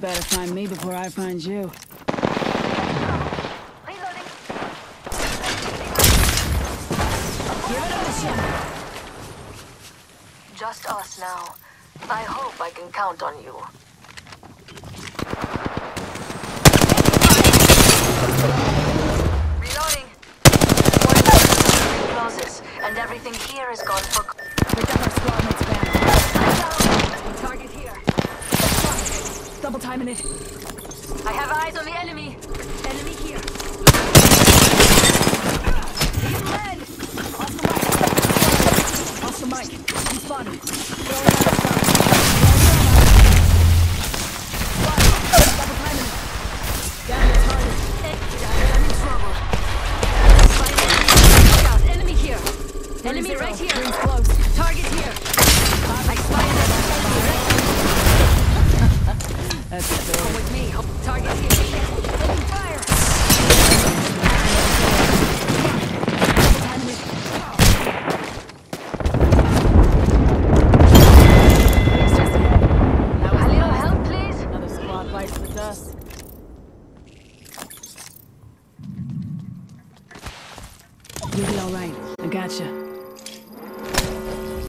better find me before I find you. Reloading. Give it a shot. Just us now. I hope I can count on you. Reloading. One closes, and everything here is gone for. Pick up our squad mates back. I'm down. Target here. Double timing it. I have eyes on the enemy. Enemy here. He's red. Off the mic. He's spotted. Throwing out a shot. Double timing it. Down the target. I'm in trouble. Scout, enemy here. Enemy right here. Rings close. Target here. I spy another enemy right here. That's it. Come with me. Target here. Open fire. A little help, please. Another squad bites the dust. You'll be all right. I gotcha.